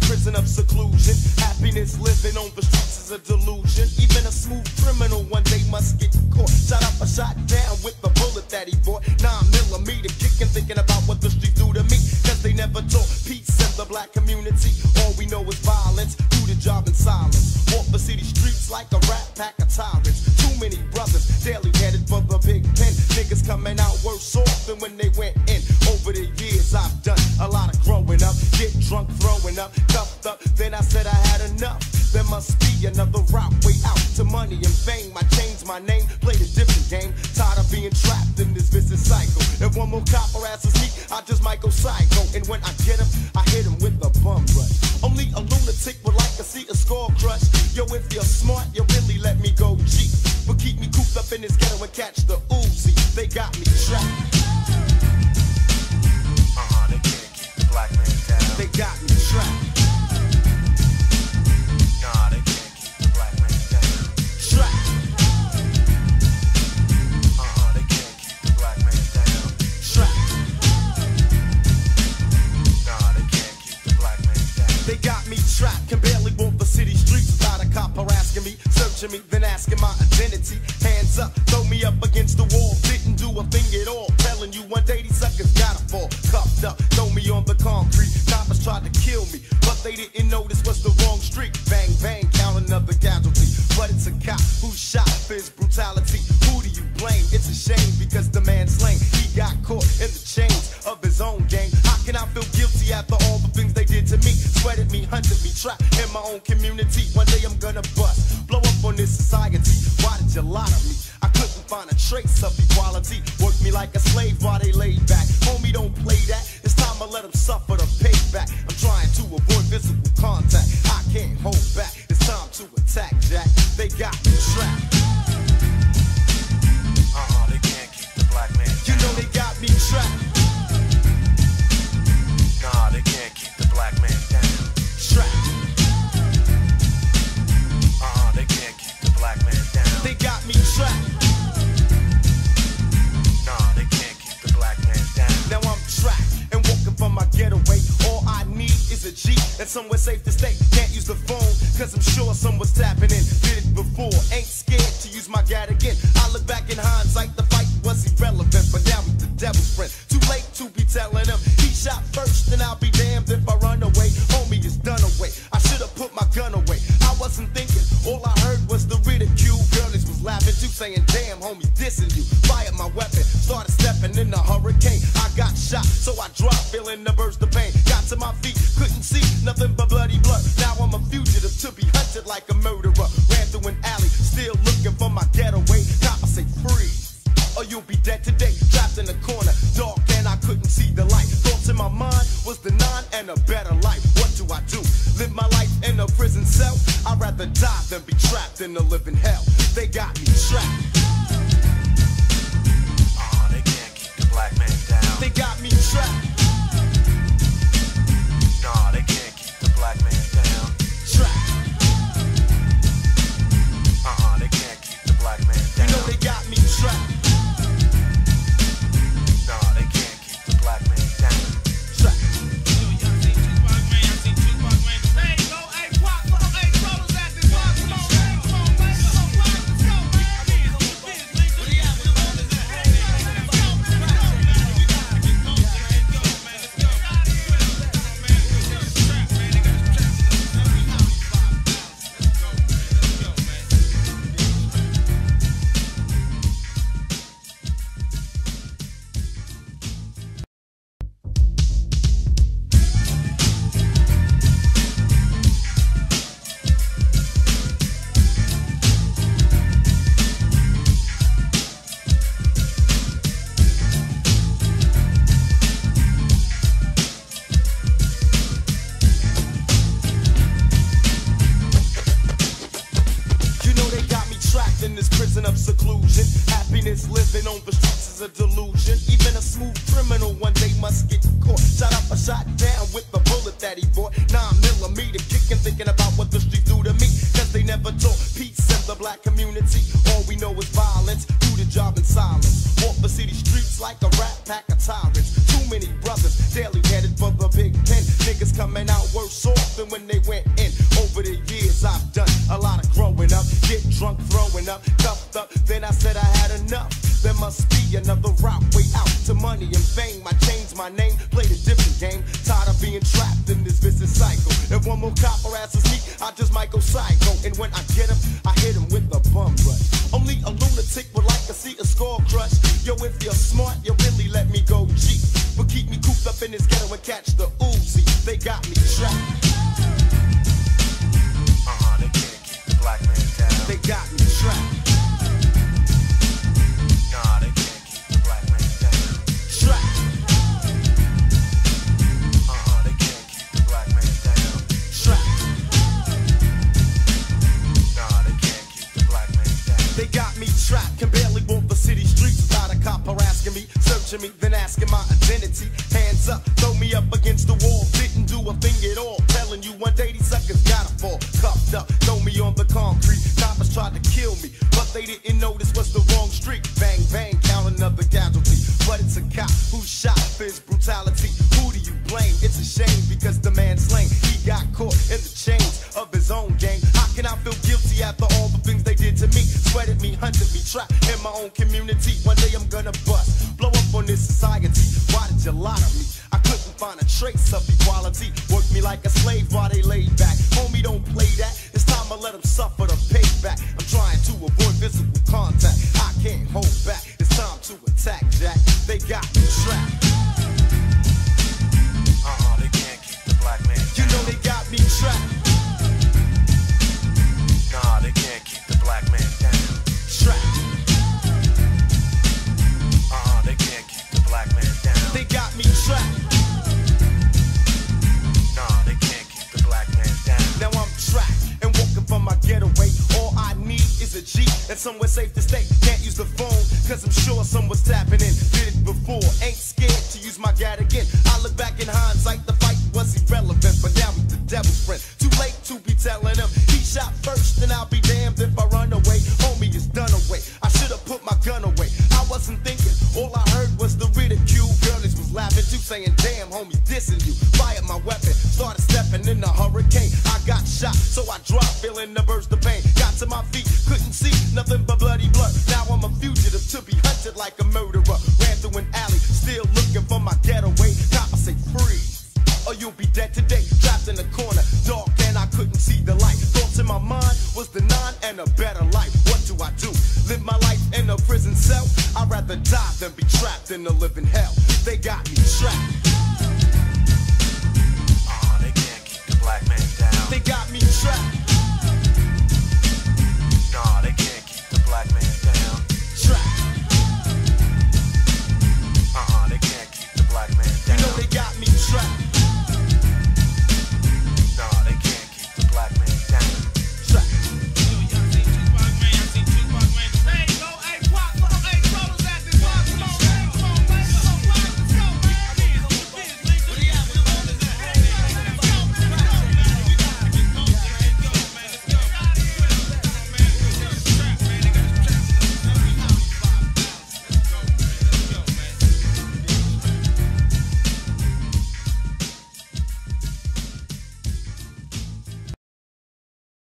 prison of seclusion. Happiness living on the streets is a delusion. Even a smooth criminal one day must get caught. Shot up or shot down with the bullet that he bought. 9mm kicking, thinking about what the streets do to me. Cause they never taught peace in the black community. All we know is violence, do the job in silence. Walk the city streets like a rat pack of tyrants. Too many brothers, daily headed for the big pen. Niggas coming out worse off than when they went in. Over the years I've done a lot of growing up. Get drunk, throwing up, cuffed up. Then I said I had enough. There must be another route, way out to money and fame. I changed my name, played a different game. Tired of being trapped in this vicious cycle. If one more cop harasses me, I just might go psycho. And when I get him, I hit him with a bum rush. Only a lunatic would like to see a score crush. Yo, if you're smart, you really let me go G. But keep me cooped up in this ghetto and catch the Uzi. They got me trapped. They can't keep the black man down. They got me trapped. Nah, they can't keep the black man down. Trapped. They can't keep the black man down. Trapped. Nah, they can't keep the black man down. They got me trapped, can barely walk the city streets without a cop harassing me, searching me, then asking my identity. Hands up, throw me up against the wall, didn't do a thing at all. Telling you one day these suckers gotta fall. Cuffed up, throw me on the concrete. Coppers tried to kill me, but they didn't know this was the wrong street. Bang, bang, count another casualty. But it's a cop who shot for his brutality. Who do you blame? It's a shame because the man's slain. He got caught in the chains of his own gang. How can I feel guilty after all the things they did to me? Sweated me, hunted me, trapped in my own community. One day I'm gonna bust, blow up on this society. Why did you lie to me? I couldn't find a trace of equality. Worked me like a slave while they laid back. Homie, don't play that. It's time to let them suffer the payback. I'm trying to avoid physical contact. I can't hold back. It's time to attack, Jack. They got me trapped. They can't keep the black man down. You know they got me trapped. Nah, they can't keep the black man down. Trapped. They can't keep the black man down. They got me trapped. Nah, they can't keep the black man down. Now I'm trapped and walking from my getaway. All I need is a G and somewhere safe to stay. Can't use the phone, cause I'm sure someone's tapping in. Did it before, ain't scared to use my gat again. I look back in hindsight, the fight was irrelevant, but now he's the devil's friend. Too late to be telling him he shot first, and I'll be damned if I run away. Homie is done away. I should've put my gun away. I wasn't thinking, all I heard was the ridicule. Girlies was laughing too, saying, damn, homie, dissing you. Fired my weapon, started stepping in the hurricane. I got shot, so I dropped, feeling the burst of pain. Got to my feet, couldn't see nothing but bloody blood. Now I'm a fugitive to be hunted like a murderer. Ran through an alley, still looking for my getaway. Cop, I say freeze, or you'll be dead today. Trapped in the corner, dark and I couldn't see the light. Thoughts in my mind was the nine and a better life. What do I do? Live my life in a prison cell? I'd rather die than be trapped in a living hell. They got me trapped. They can't keep the black man down. They got me trapped. Nah, they can't keep the black man down. Trapped. They can't keep the black man down. You know they got me trapped. Nah, they can't keep the black man down. Trapped. In this prison of seclusion, happiness living on the streets is a delusion. Even a smooth criminal one day must get caught. Shot up or shot down with the bullet that he bought. 9mm kicking, thinking about what the streets do to me. Cause they never taught peace in the black community. All we know is violence, do the job in silence. Walk the city streets like a rat pack of tyrants. Too many brothers, daily headed for the big pen. Niggas coming out worse off than when they went in. Over the years I've done a lot of growing up, get drunk, throwing up, cuffed up, then I said I had enough. There must be another route, way out to money and fame. I changed my name, played a different game. Tired of being trapped in this vicious cycle. If one more cop harasses me, I just might go psycho. And when I get him, I hit him with a bum rush. Only a lunatic would like to see a score crush. Yo, if you're smart, you really let me go G. But keep me cooped up in this ghetto and catch the Uzi. They got me trapped. They can't keep the black man down. They got me trapped. Nah, they can't keep the black man down. Trapped. They can't keep the black man down. Trapped. Nah, they can't keep the black man down. They got me trapped, can barely walk the city streets without a cop harassing me, searching me, then asking my identity. Hands up, throw me up against the wall, didn't do a thing at all. Telling you one day these suckers gotta fall. Cuffed up, throw me on the concrete. Coppers tried to kill me, but they didn't know this was the wrong street. Bang, bang, count another casualty. But it's a cop who shot for his brutality. Who do you blame? It's a shame because the man's slain. He got caught in the chains of his own gang. How can I feel guilty after all the things they did to me? Sweated me, hunted me, trapped in my own community. One day I'm gonna bust, blow up on this society. Why did you lie to me? I couldn't find a trace of equality. Worked me like a slave while they laid back. Homie, don't play that. It's time to let them suffer the payback. I'm trying to avoid physical contact. I can't hold back. It's time to attack, Jack. They got me trapped. They can't keep the black man down. You know they got me trapped. Nah, they can't keep the black man down. Trapped. They can't keep the black man down. They got me trapped. Nah, they can't keep the black man down. Now I'm trapped and walking from my getaway. All I need is a G and somewhere safe to stay. Can't use the phone, cause I'm sure someone's tapping in. Did it before, ain't scared to use my gat again. I look back in hindsight, the fight was irrelevant, but now he's the devil's friend. Too late to be telling him he shot first, and I'll be damned if I run away. Homie is done away. I should've put my gun away. I wasn't thinking, all I heard was the ridicule. Girlies was laughing too, saying, damn, homie, dissing you. Fired my weapon, started stepping in the hurricane. I got shot, so I dropped, feeling the burst of pain. Got to my feet, couldn't see nothing but bloody blood. Now I'm a fugitive to be hunted like a murderer. Ran through an alley, still looking for my getaway. Cop, I say freeze, or you'll be dead today. Trapped in the corner, dark and I couldn't see the light. Thoughts in my mind was the nine and a better life. What do I do? Live my life in a prison cell? I'd rather die than be trapped in a living hell. They got me trapped.